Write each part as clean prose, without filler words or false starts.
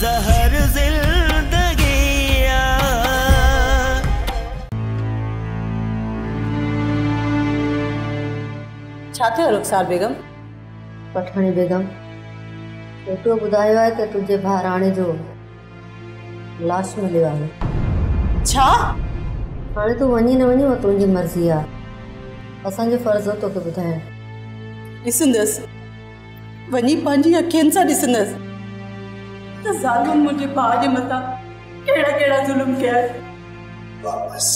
जहर जिंदगिया। छा थियो रुखसार बेगम? पठाणी बेगम एतिरो ॿुधायो आहे त तुंहिंजे भाउ राणे जो लाश मिलियो आहे। छा? हाणे तूं वञी न वञी तुंहिंजी मर्ज़ी आहे, असांजो फर्ज़ हो तोखे ॿुधाइण। ॾिसंदसि वञी पंहिंजी अखियुनि सां ॾिसंदसि त ज़ालिम मुंहिंजे भाउ जे मथां कहिड़ा कहिड़ा ज़ुल्म कया। वापस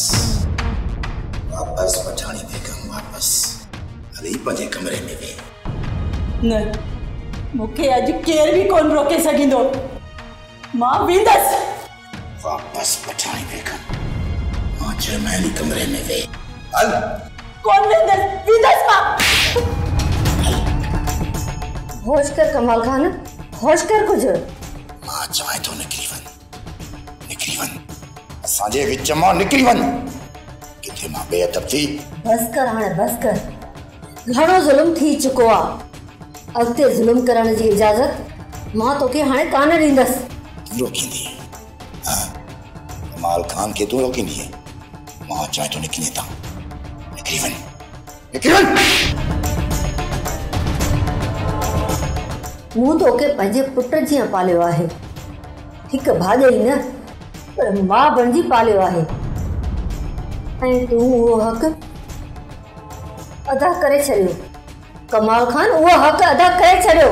वापस पठाणी बेगम वापस हली पंहिंजे कमरे में वे। न मूंखे अॼु केर बि कोन रोके सघंदो, मां वेंदसि। वापस पठाणी बेगम मां चयोमांइ कमरे में वे। हल कोन वेंदसि मां। होश कर कमाल खान, होश कर कुछ। मां चवां थो निकिरी वञ असांजे विच मां निकिरी वञ। किथे मां बेअदब थी? बस कर हाणे बस कर, घणो ज़ुल्म थी चुको आहे। अॻिते ज़ुल्म करण जी इजाज़त मां तोखे हाणे कान ॾींदसि। तूं रोकींदी कमाल खान खे तूं रोकींदी? मां चवां थो निकिरी वञ। मूं तोखे पंहिंजे पुट जीअं पालियो आहे, हिकु भाॼई न पर मां बणिजी पालियो आहे, ऐं तूं उहो हक़ अदा करे छॾियो। कमाल खान उहो हक़ अदा करे छॾियो।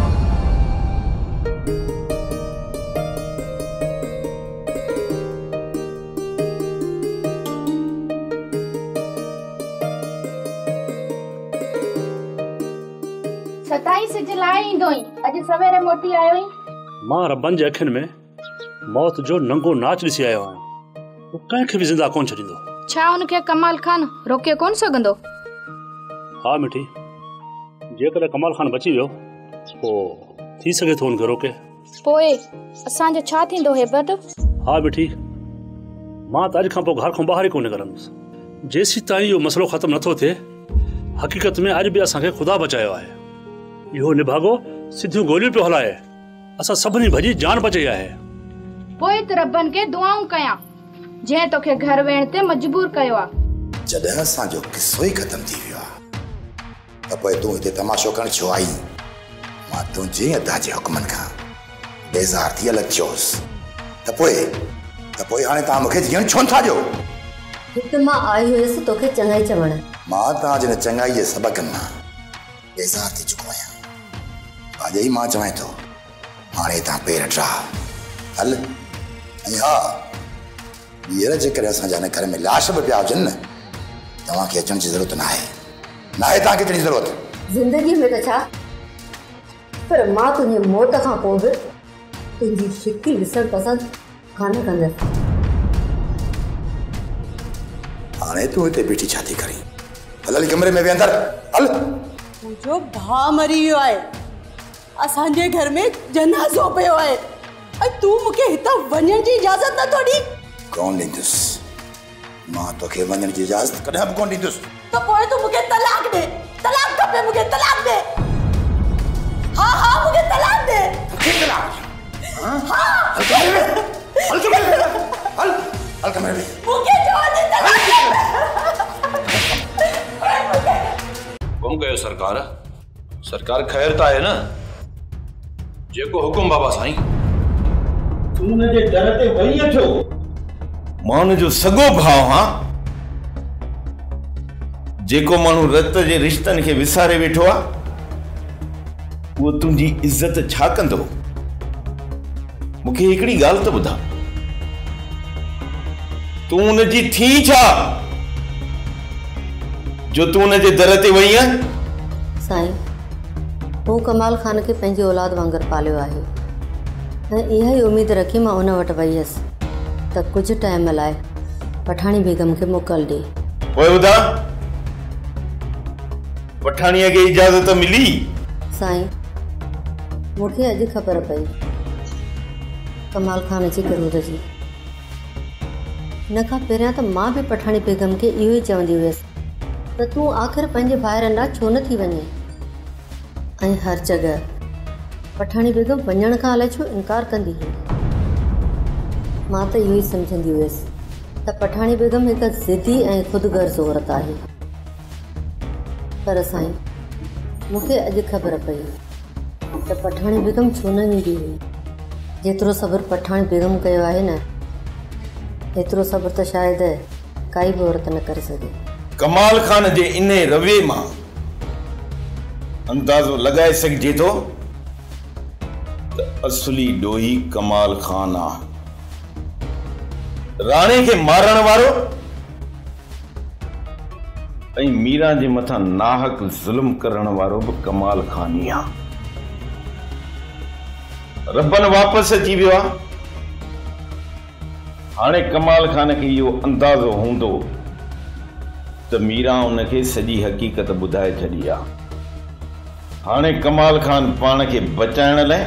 सताई सिज लाए ईंदोई, अॼु सवेरे मोटी आयो ई। मां रबनि जे अखियुनि में मौत जो नंगो नाच ॾिसी आयो आहियां। तूं कंहिंखे बि ज़िंदा कोन छॾींदो। छा उनखे कमाल खान रोके कोन सघंदो? हा मिठी, जेकॾहिं कमाल खान बची वियो पोइ थी सघे थो उनखे रोके। पोइ असांजो छा थींदो हेबत? हा मिठी, मां त अॼु खां पोइ घर खां ॿाहिरि ई कोन निकरंदुसि जेसीं ताईं इहो मसइलो ख़तमु नथो थिए। हक़ीक़त में अॼु बि असांखे ख़ुदा बचायो आहे। इहो निभागो सिधियूं गोलियूं पियो हलाए, असां सभिनी भॼी जान बचाई आहे। पोइ त रबनि खे दुआऊं कयां जंहिं तोखे घर वेहण ते मजबूर कयो आहे। जॾहिं असांजो किस्सो ई ख़तमु थी वियो आहे त पोइ तूं हिते तमाशो करण छो आई? मां तुंहिंजे अदा जे हुकमनि खां बेज़ार थी अलॻि थियोसि त पोइ हाणे तव्हां मूंखे जीअण छो नथा ॾियो? हिते मां आई हुयसि तोखे चङाई चवण। मां तव्हांजे चङाई जे सबक़नि मां बेज़ार थी चुको आहियां। अॼु ई मां चवां थो हाणे तव्हां पेर ड्रा हल। ऐं हा, ॿीहर जेकॾहिं असांजा हिन घर में लाश बि पिया हुजनि न, तव्हांखे अचण जी ज़रूरत न आहे तव्हांखे अचण जी ज़रूरत। ज़िंदगीअ में त छा, पर मां तुंहिंजी मौत खां पोइ बि तुंहिंजी शिकिल ॾिसणु पसंदि कान कंदसि। हाणे तूं हिते बीठी छा थी करीं? हल कमरे में वे अंदर हल। मुंहिंजो भाउ मरी वियो आहे, असांजे घर में जनाज़ो पियो आहे, ऐं तूं मूंखे हितां वञण जी इजाज़त नथो ॾी। कोन ॾींदुसि, मां तोखे वञण जी इजाज़त कॾहिं बि कोन ॾींदुसि। त पोइ तूं मूंखे तलाक ॾे, तलाक खपे मूंखे, तलाक ॾे। हा मूंखे तलाक ॾे। हल कमरे में मूंखे चवंदी तलाक हुकुम कयो सरकार ख़ैर त आहे न? जेको हुकुम बाबा साईं। तूं हुनजे दर ते वही अचो। मां हुनजो सॻो भाउ हां। जेको माण्हू रत जे रिश्तनि खे विसारे वेठो आहे उहो तुंहिंजी इज़त छा कंदो? मूंखे हिकिड़ी ॻाल्हि त ॿुधा, तूं हुनजी थी छा जो तूं हुनजे दर ते वई आहीं? साईं, हू कमाल खान खे पंहिंजी औलाद वांगुरु पालियो आहे ऐं इहा ई उमेदु रखी मां उन वटि वई हुअसि त कुझु टाइम लाइ पठाणी बेगम खे मोकल ॾे। पोइ ॿुधा, पठाणीअ खे इजाज़त मिली? साईं, मूंखे अॼु ख़बर पई कमाल खान जी क़रूर जी। हिन खां पहिरियां त मां बि पठाणी बेगम खे इहो ई चवंदी हुयसि त तूं आख़िर पंहिंजे ॿाहिरि अञा छो न थी वञे। ऐं हर जॻह पठाणी बेगम वञण खां अलाए छो इनकार कंदी हुई। मां त इहो ई सम्झंदी हुयसि त पठाणी बेगम हिकु ज़िदी ऐं ख़ुदगर्ज़ औरत आहे। पर साईं, मूंखे अॼु ख़बर पई त पठाणी बेगम छो न ईंदी हुई। जेतिरो सब्र पठाणी बेगम कयो आहे न, एतिरो सब्र त शायदि काई बि औरत न करे सघे। कमाल खान जे इन रवे मां अंदाज़ो लॻाए सघिजे थो त असली ॾोही कमाल खान आहे। राणे खे मारण वारो ऐं मीरा जे मथां नाहक ज़ुल्म करण वारो बि कमाल खान ई आहे। रबन वापसि अची वियो आहे। हाणे कमाल खान खे इहो अंदाज़ो हूंदो त मीरा उनखे सॼी हक़ीक़त ॿुधाए छॾी आहे। हाणे कमाल खान पाण खे बचाइण लाइ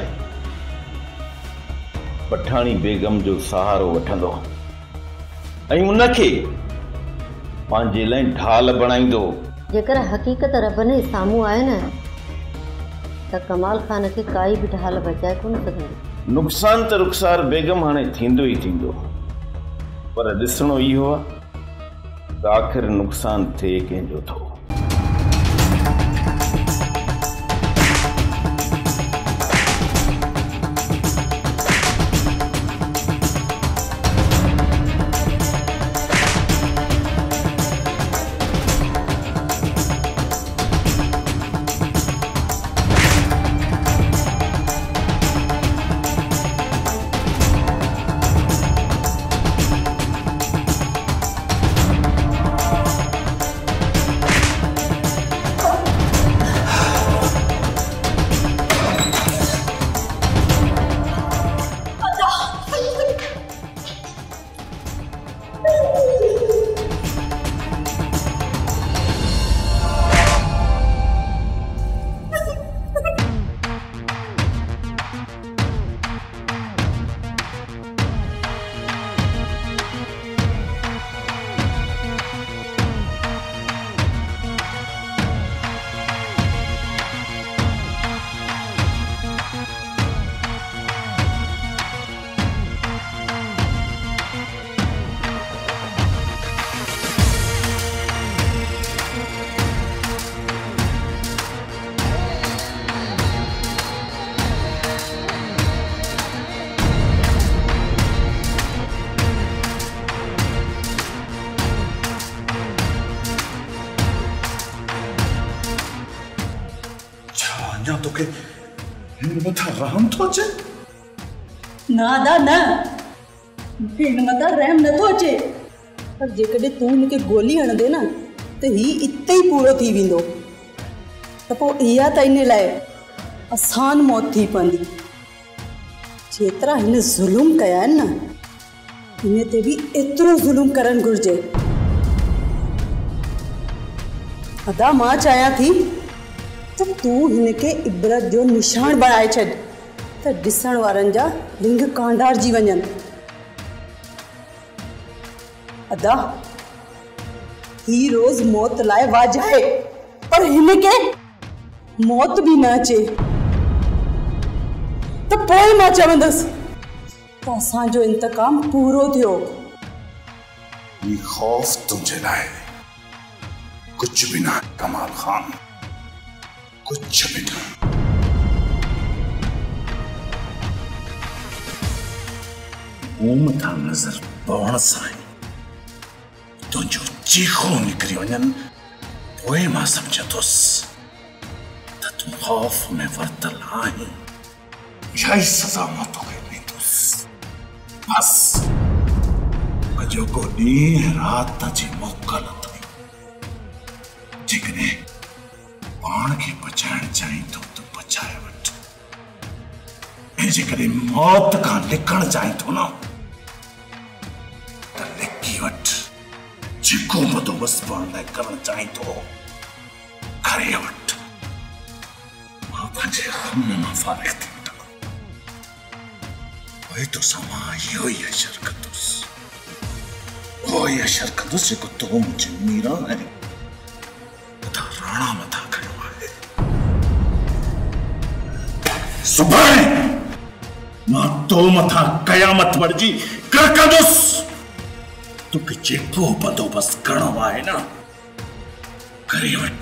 पठाणी बेगम जो सहारो वठंदो ऐं उनखे पंहिंजे लाइ ढाल बणाईंदो। जेकर हक़ीक़त रब जे साम्हूं आहे न, त कमाल खान खे काई बि ढाल बचाए कोन सघंदी। नुक़सान त रुखसार बेगम हाणे थींदो ई थींदो, पर ॾिसणो इहो आहे त आख़िर नुक़सान थिए कंहिंजो थो। तोखे हिन मथां रहम थो अचे? न अदा न, मूंखे हिन मथां रहम नथो अचे। पर जेकॾहिं तूं हिनखे गोली हणंदे न, त ही इते ई पूरो थी वेंदो। त पोइ इहा त इन लाइ आसान मौत थी पवंदी। जेतिरा हिन ज़ुल्म कया आहिनि न, हिन ते बि एतिरो ज़ुल्म करणु घुरिजे। अदा मां चाहियां थी त तूं हिनखे इबरत जो निशान बणाए छॾ, त ॾिसण वारनि जा लिंग कांडारजी वञनि। अदा ही रोज़ मौत लाइ वाजाए, पर हिनखे मौत बि न अचे, त पोइ मां चवंदसि त असांजो इंतकाम पूरो थियो। ही खौफ तुंहिंजे लाइ कुझु बि न कमाल खान, कुछ भी नहीं। मूं मथां नज़र पवण सां तुंहिंजो चीखो निकिरी वञनि, पोइ मां सम्झंदुसि त तूं खौफ़ में वरतल आहीं। इहा ई सज़ा मां तोखे ॾींदुसि। बसि अॼोको ॾींहुं राति जी मोकल अथई। जेकॾहिं पाण खे बचाइण चाहीं थो त बचाए वठ, ऐं जेकॾहिं मौत खां लिकण चाहीं थो न, त लिकी वठ। जेको बंदोबस्त पाण लाइ करणु चाहीं थो करे वठ। मां पंहिंजे गम मां फारिग़ थी वठां, पोइ तोसां मां इहो ई अशर कंदुसि, उहो ई अशर कंदुसि जेको तो मुंहिंजी मीरा ऐं राणा मथां कयो आहे। सुभाणे मां तो मथा कयामत वर्जी कर कंदुसि। तोखे जेको बंदोबस्त करणो आहे न करे वठ।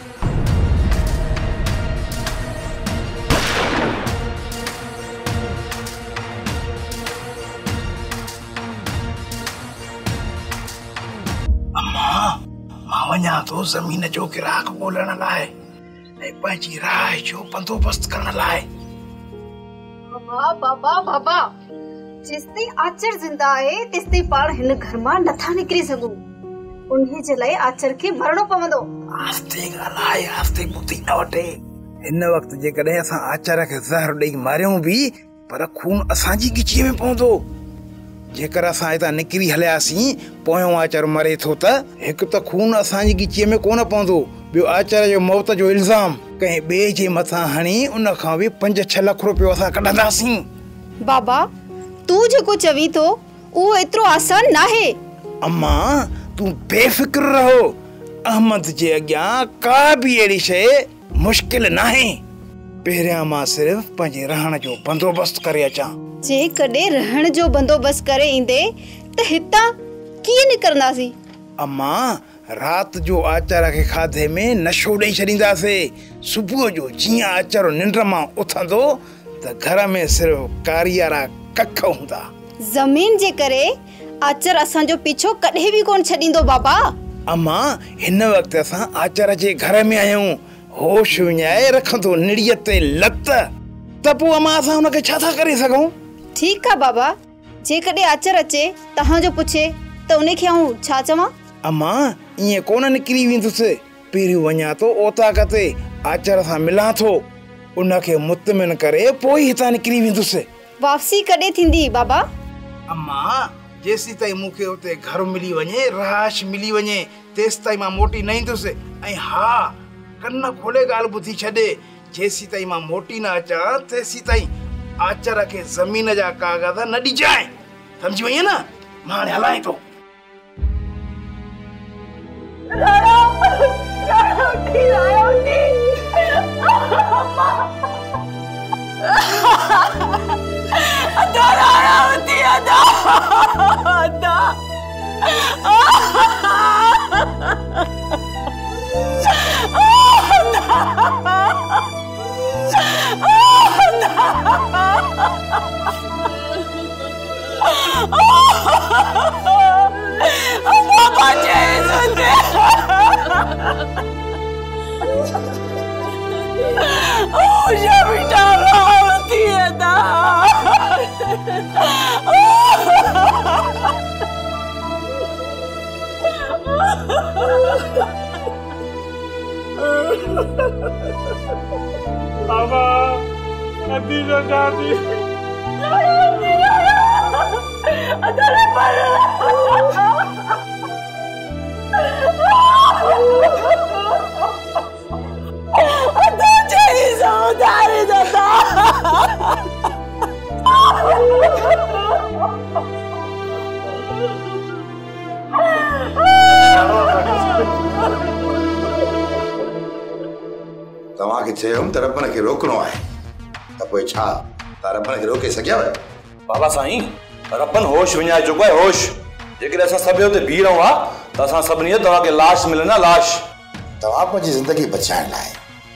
मां वञा थो ज़मीन जो गिराक ॻोल्हण लाइ ऐं पंहिंजी राह जो बंदोबस्त करण लाइ। बाबा जेसिताईं आचर जिंदा आहे तेसिताईं पाण हिन घर मां नथा निकिरी सघूं। उन्हीअ जे लाइ आचर खे मरणो पवंदो। आस्ते ॻाल्हाए, आस्ते ॿुधी न वठे। हिन वक़्तु जेकॾहिं असां आचर खे ज़हर ॾेई मारियूं बि पर खून असांजी गिचीअ में पवंदो। जेकर असां हितां निकिरी हलियासीं पोयों आचर मरे थो त हिकु त खून असांजी गिचीअ में कोन पवंदो, ॿियो आचर जो मौत जो इल्ज़ाम कंहिं ॿिए जे मथां हणी उन खां बि 5-6 लख रुपयो असां कढंदासीं। बाबा तू जेको चवी थो उहो एतिरो आसान नाहे। अम्मा तूं बेफ़िक्र रहो। अहमद जे अॻियां का बि अहिड़ी शइ मुश्किल नाहे। पहिरियां मां सिर्फ़ पंहिंजे रहण जो बंदोबस्त करे अचां। जेकॾहिं रहण जो बंदोबस्त करे ईंदे त हितां कीअं निकिरंदासीं? अम्मा रात जो आचर खे खाधे में नशो ॾेई छॾींदासीं। सुबुह जो जीअं आचर निंड मां उथंदो त घर में सिर्फ़ कारियारा कख हूंदा। ज़मीन जे करे आचर असांजो पीछो कॾहिं बि कोन छॾींदो बाबा। अम्मा हिन वक़्तु असां आचर जे घर में आहियूं। होश विञाए रखंदो निड़ीअ ते लत त पोइ अम्मा असां हुनखे छा था करे सघूं? ठीकु आहे बाबा, जेकॾहिं आचर अचे तव्हांजो पुछे त उनखे आऊं छा चवां? अम्मा ईअं कोन निकिरी वेंदुसि। पहिरियों वञा थो ओताक ते आचर सां मिलां थो, उनखे मुतमिन करे पोइ हितां निकिरी वेंदुसि। वापसी कॾहिं थींदी बाबा? अम्मा जेसी ताईं मूंखे उते घर मिली वञे, रहाश मिली वञे, तेसि ताईं मां मोटी न ईंदुसि। ऐं हा कन खोले ॻाल्हि ॿुधी छॾे, जेसी ताईं मां मोटी न अचां तेसी ताईं आचर खे ज़मीन जा कागज़ न ॾिजांइ। सम्झी वई न? मां हाणे हलां थो। तव्हांखे चयुमि त रबन खे रोकणो आहे त पोइ छा तव्हां रबन खे रोके सघियव? बाबा साईं रबन होश विञाए चुको आहे। होश जेकॾहिं असां सभु हुते बीह रहूं हा त असां सभिनी तव्हांखे लाश मिले न लाश। तव्हां पंहिंजी ज़िंदगी बचाइण लाइ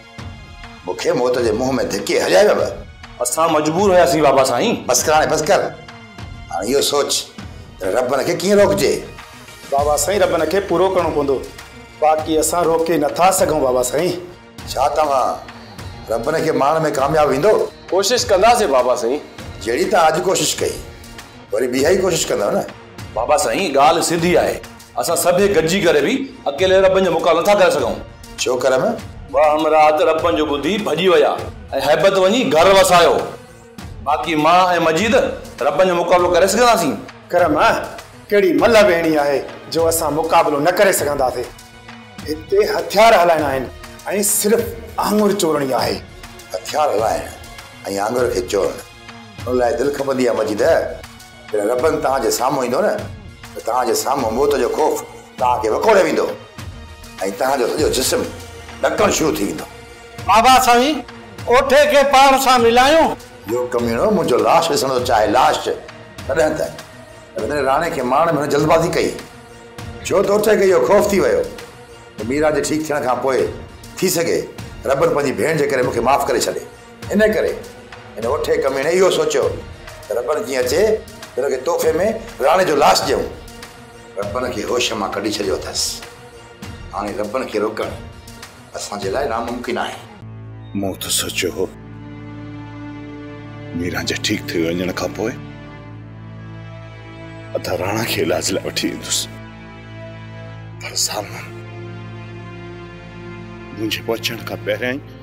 मूंखे मौत जे मुंहं में धिके हलायव। असां मजबूर हुयासीं बाबा साईं। बस कर हाणे बस कर। हाणे इहो सोच त रबन खे कीअं रोकजे। बाबा साईं रबन खे पूरो करणो पवंदो, बाक़ी असां रोके नथा सघूं। बाबा साईं छा तव्हां रबन खे मारण में कामयाब ईंदो? कोशिश कंदासीं बाबा साईं। जहिड़ी तव्हां अॼु कोशिश कई वरी ॿिया ई कोशिश कंदव न। बाबा साईं ॻाल्हि सिधी आहे, असां सभु गॾिजी करे बि अकेले रबन जो मुक़ाबिलो नथा करे सघूं। छो कर में हमरात रबन जो ॿुधी भॼी विया ऐं हैबत वञी घर वसायो। बाक़ी मां ऐं मजीद रबन जो मुक़ाबिलो करे सघंदासीं। करम कहिड़ी मल वेणी आहे जो असां मुक़ाबिलो न करे सघंदासीं। हिते हथियार हलाइणा आहिनि ऐं सिर्फ़ आंगुर चोरणी आहे। हथियार हलाइण ऐं आंगुर खे चोरण उन लाइ दिलि खपंदी आहे मजीद। रबन तव्हांजे साम्हूं ईंदो न त तव्हांजे साम्हूं मौत जो ख़ौफ़ तव्हांखे वकोड़े वेंदो ऐं तव्हांजो सॼो जिस्म ॾकणु शुरू थी वेंदो। बाबा साईं ओठे के पाण सां मिलायूं। यो कमीनो मुझो लाश ॾिसण थो चाहे, लाश कॾहिं त रविंद्र राणे खे मारण में जल्दबाज़ी कई, छो त उठे खे इहो ख़ौफ़ थी वियो त मीरा जे ठीक थियण खां पोइ थी सघे रॿन पंहिंजी भेण जे करे मूंखे माफ़ करे छॾे। इन करे हिन उठे कमीने इहो सोचियो त रॿन जीअं अचे त हुनखे तोहफ़े में राणे जो लाश ॾियूं। रॿन खे होश मां कढी छॾियो अथसि। हाणे रॿन खे रोकणु असांजे लाइ नामुमकिन आहे। मूं त सोचियो हो मीरा जे ठीक थी वञण खां पोइ अदा राणा खे इलाज लाइ वठी ईंदुसि, पर सालमन मुंहिंजे पहुचण खां पहिरियां ई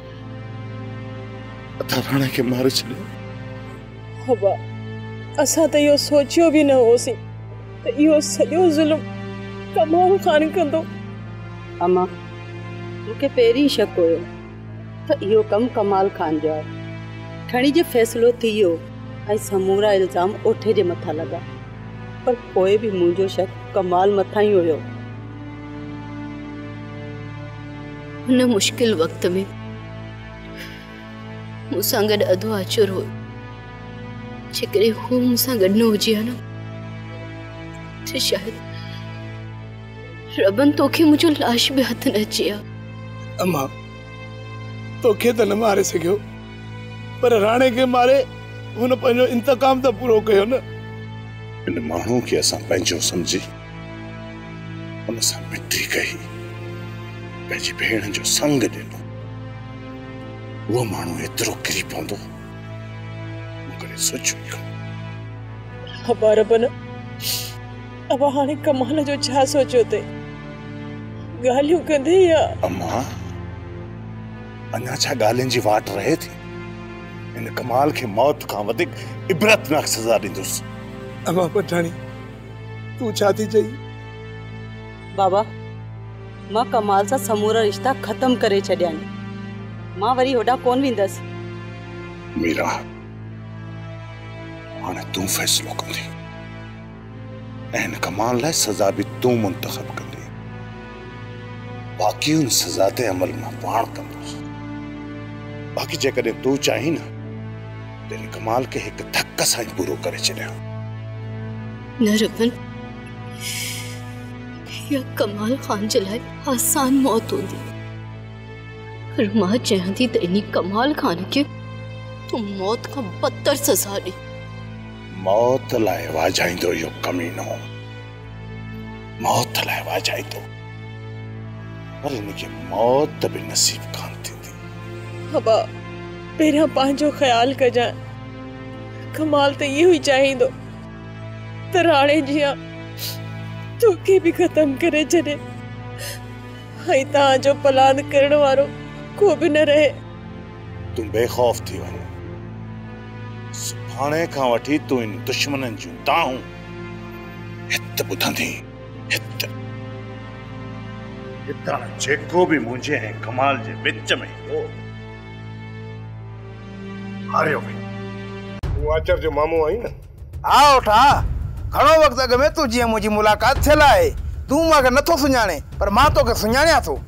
अदा राणा खे मारे छॾियो। हबा असां त इहो सोचियो बि न होसीं त इहो सॼो ज़ुल्म कमाल खान कंदो। अम्मा मूंखे पहिरीं शक हुयो त इहो कमु कमाल खान जो आहे। खणी जे फ़ैसिलो थी वियो ऐं समूरा इल्ज़ाम ओठे जे मथां लॻा, पर पोइ बि मुंहिंजो शक कमाल मथां ई हुयो। हुन मुश्किल वक़्त में मूंसां गॾु अधो आचुर हो। जेकॾहिं हू मूंसां गॾु न हुजे हा न त शायदि रॿन तोखे मुंहिंजो लाश बि हथ न अचे हा। अम्मा तोखे त न मारे सघियो, पर राणे खे मारे हुन पंहिंजो इंतकाम त पूरो कयो न। इन माण्हू खे असां पंहिंजो सम्झी हुन सां मिटी कई, पंहिंजी भेण जो संग ॾिनो। उहो माण्हू एतिरो किरी पवंदो कॾहिं सोचियो ई कोन। हबा रॿन अब हाणे कमाल जो छा सोचियो ते? ॻाल्हियूं कंदे या? अम्मा अञा छा ॻाल्हियुनि जी वाट रहे थी। इन कमाल खे मौत खां वधीक इबरतनाक सज़ा ॾींदुसि। अम्मा पठाणी तूं छा थी चई? बाबा मां कमाल सां समूरा रिश्ता ख़त्म करे छॾिया आहिनि। मां वरी होॾां कोन वेंदसि। मीरा हाणे तूं फ़ैसिलो कंदी ऐं हिन कमाल लाइ सज़ा बि तूं मुंतख़ब कंदी। बाक़ी उन सज़ा ते अमल मां पाण कंदुसि। बाक़ी जेकॾहिं तूं चाहीं न त हिन कमाल खे हिकु धक सां ई पूरो करे छॾियां। न रॿन, या कमाल खान जे लाइ आसान मौत हूंदी, पर मां चाहियां थी त इन कमाल खान खे तूं मौत खां बदतर सज़ा ॾे। मौत लाइ वाजाईंदो इहो कमीनो, मौत लाइ वाजाईंदो, पर इनखे मौत बि नसीब कान थींदी। हबा पहिरियां पंहिंजो ख़्यालु कजांइ। कमाल त इहो ई चाहींदो त राणे जियां तोखे बि ख़त्म करे छॾे ऐं तव्हांजो पलाद करण वारो को बि न रहे। तूं बेखौफ थी वञ। सुभाणे खां वठी तूं इन दुश्मननि जूं दाहूं हित ॿुधंदी, हित हितां जेको बि मुंहिंजे ऐं कमाल जे विच में हो हारियो वई। तूं आचर जो मामू आई न? हा उठा घणो वक़्तु अॻु में तुंहिंजी मुंहिंजी मुलाक़ात थियल आहे। तूं मूंखे नथो सुञाणे, पर मां तोखे सुञाणियां थो।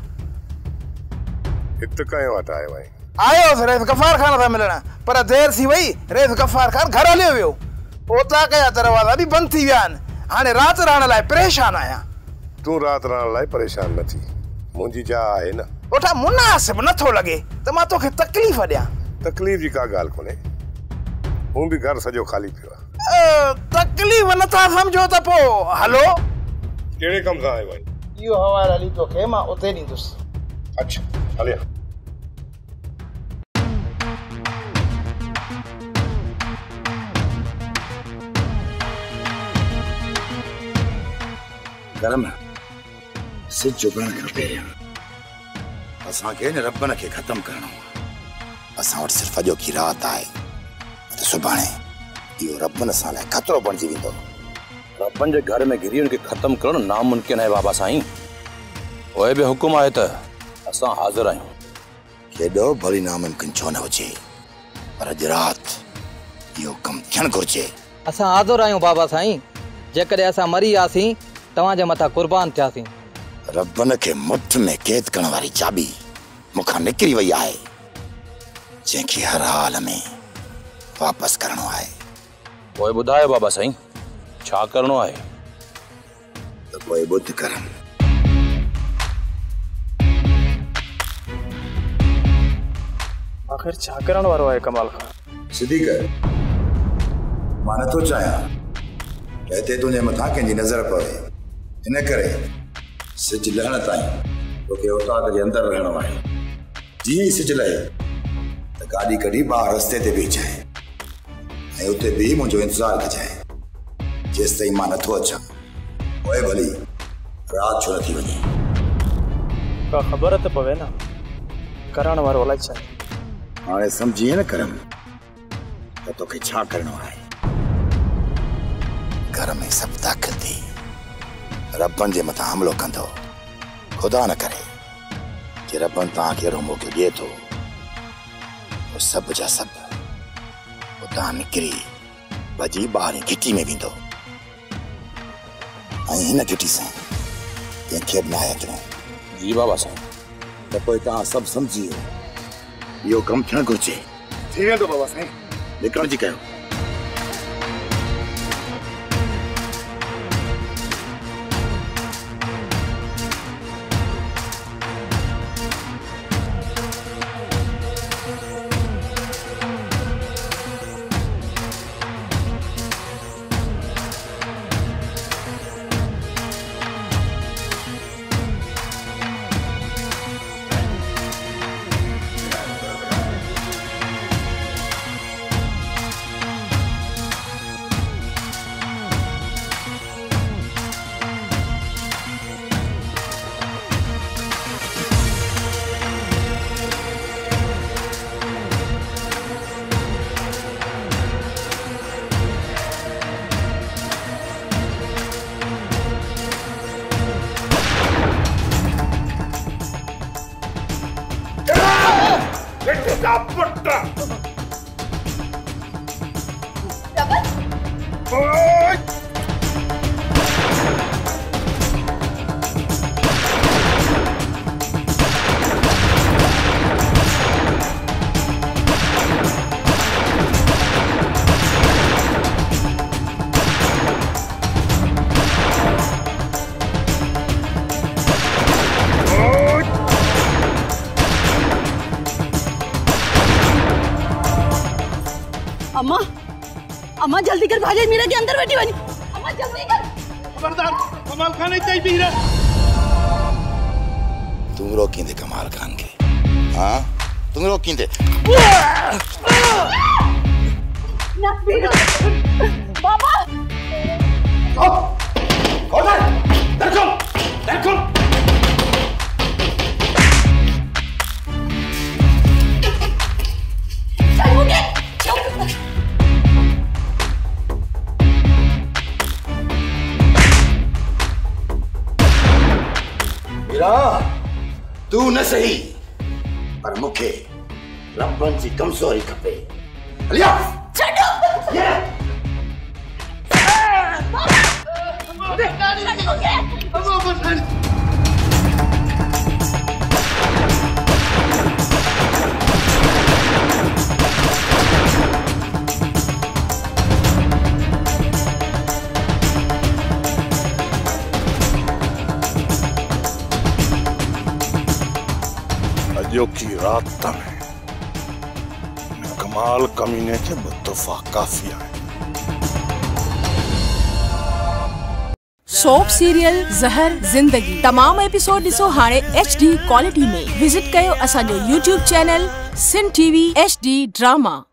हिते कंहिं वटि आयो आहे? आयोसि रेस गफ़ार खान सां मिलण, पर देरि थी वई। रेस गफ़ार खान घर हलियो वियो। ओताक जा दरवाज़ा बि बंदि थी विया आहिनि। हाणे राति रहण लाइ परेशान आहियां। तूं राति रहण लाइ परेशान न थी, मुंहिंजी जाइ आहे न। ओठा मुनासिब नथो लॻे त मां तोखे तकलीफ़ ॾियां। तकलीफ़ जी का ॻाल्हि कोन्हे, हूं बि घर सॼो ख़ाली पियो आहे। तकलीफ़ नथा सम्झो त पोइ हलो। कहिड़े कम सां आयो आहे? इहो हवालो हली तोखे मां उते ॾींदुसि। अच्छा हलिया। घर में सिज उभरण खां पहिरियां असांखे न रॿन खे ख़त्म करणो आहे। असां वटि सिर्फ़ु अॼोकी राति आहे, त सुभाणे इहो रॿन असां लाइ ख़तरो बणिजी वेंदो। रॿन जे घर में घिरियुनि खे ख़त्म करणु नामुमकिन आहे बाबा साईं। उहे बि हुकुम आहे त असां हाज़िर आहियूं। केॾो भली नामुमकिन छो न हुजे, पर अॼु राति इहो कमु थियणु घुरिजे। असां हाज़िर आहियूं बाबा साईं। जेकॾहिं असां मरी वियासीं तव्हांजे मथां कुर्बान थियासीं। रॿन खे मुठ में क़ैद करण वारी चाबी मूंखां निकिरी वई आहे। जंहिंखे हर हाल में वापस करणो आहे। पोइ ॿुधायो बाबा साईं छा करणो आहे? त पोइ ॿुध करम। आखिर छा करण वारो आहे कमाल खान? सिधी कर। मां नथो चाहियां त हिते तुंहिंजे मथां कंहिंजी नज़र पवे। इन करे सिज लहण ताईं तोखे उताद जे अंदरि रहणो आहे। जीअं ई सिज लहे त गाॾी कढी ॿाहिरि रस्ते ते बीहाए ऐं उते बि मुंहिंजो इंतज़ारु कजांइ जेसि ताईं मां नथो अचां। पोइ भली राति छो नथी वञे। का ख़बर त पवे न करण वारो अलाए छा। हाणे सम्झीअ न करम त तोखे छा करणो आहे। घर में सभु दाख़िल थी रबनि जे मथां हमिलो कंदो। ख़ुदा न करे जे रबनि तव्हांखे अहिड़ो मौक़ो ॾिए थो सभु जा सभु उतां निकिरी भॼी ॿाहिरि घिटी में वेंदो ऐं हिन घिटी सां कंहिंखे बि न आहे अचिणो। जी बाबा साईं। त पोइ तव्हां सभु सम्झी वियो इहो कमु थियणु घुरिजे। थी वेंदो बाबा साईं। निकिरण जी कयो। अम्मा अम्मा जल्दी कर भाजे मीरा के अंदर बैठी बनी। अम्मा जल्दी कर। खबरदार कमाल खान नहीं चाहिए हीरा। तुम रोकिंदे कमाल खान के। हाँ तुम रोकिंदे। बाबा देखो देखो तू न सही पर मुखे रबन जी कमजोरी खपे। हलिया छड़ो अजो की रात में कमाल कमीने के मुतफा काफी है। सोप सीरियल ज़हर ज़िंदगी तमाम एपिसोड ॾिसो हाणे HD क्वालिटी में। विजिट कयो असांजो YouTube चैनल सिन TV HD ड्रामा।